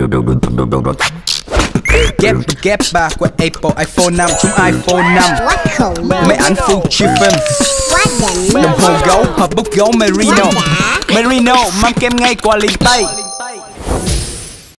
Ghép ba của Apple iPhone 5 chúng iPhone 5. Máy ảnh full film. Đồng hồ gấu hợp bút gấu Merino. Merino mang kem ngay qua liền tay.